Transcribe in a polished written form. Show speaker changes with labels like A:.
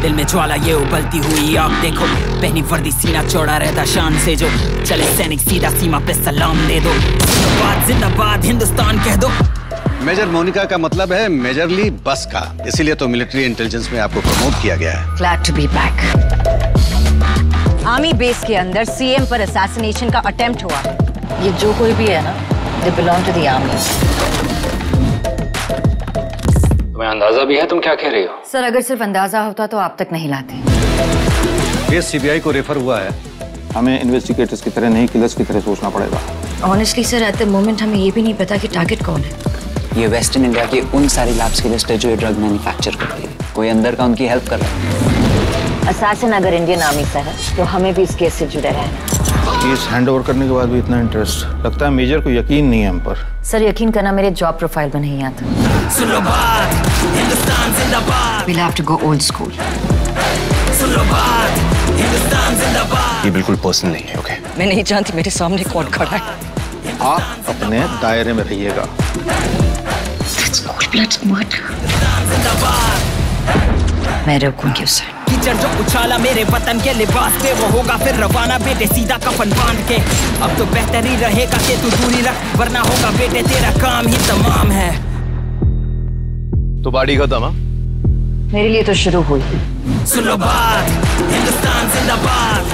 A: दिल में ज्वाला ये उबलती हुई आग देखो, पहनी वर्दी सीना चौड़ा रहता शान से, जो चले सैनिक सीधा सीमा पे सलाम दे दो। जिंदाबाद हिंदुस्तान कह दो।
B: मेजर मोनिका का मतलब है मेजरली बस का, इसीलिए तो मिलिट्री इंटेलिजेंस में आपको प्रमोट किया गया है।
C: Glad to be back. Army base के अंदर सीएम पर असैसिनेशन का अटेम्प्ट हुआ। ये जो कोई भी है ना, they belong to the army.
D: तुम्हें अंदाजा भी है तुम क्या कह रही हो?
C: सर, अगर सिर्फ अंदाजा होता तो आप तक नहीं लाते।
B: केस सीबीआई को रेफर हुआ है।
E: हमें इन्वेस्टिगेटर्स की तरह नहीं, किलर्स की तरह सोचना पड़ेगा।
C: Honestly sir, at the moment हमें ये भी नहीं पता कि टारगेट कौन है।
F: ये वेस्टर्न इंडिया की उन सारी लैब्स की लिस्ट है जो ये ड्रग मैन्युफैक्चर करती है। कोई अंदर का उनकी हेल्प कर रहा है।
C: असैसिन अगर इंडियन आर्मी से है तो हमें भी इस केस से जुड़े रहना।
E: केस हैंड ओवर करने के बाद भी इतना इंटरेस्ट, लगता है मेजर को यकीन नहीं है हम पर।
C: सर, यकीन करना मेरे जॉब प्रोफाइल में नहीं आता।
A: सुनो बात, हिंदुस्तान जिंदाबाद।
C: We'll have to go old school.
A: सुनो बात, हिंदुस्तान जिंदाबाद।
B: ये बिल्कुल पर्सनल नहीं है, ओके?
C: मैं नहीं जानती मेरे सामने कौन खड़ा है।
E: आप अपने दायरे में रहिएगा।
C: मैं रोकूंगी उसे।
A: कीचड़ जो उछाला मेरे वतन के लिबास पे, वो होगा फिर रवाना बेटे सीधा कफन बांध के। अब तो बेहतर ही रहेगा कि तू दूरी रख, वरना होगा बेटे तेरा काम ही तमाम है।
B: तो बाड़ी खत्म?
C: मेरे लिए तो शुरू हुई।
A: सुनो बात, हिंदुस्तान जिंदाबाद।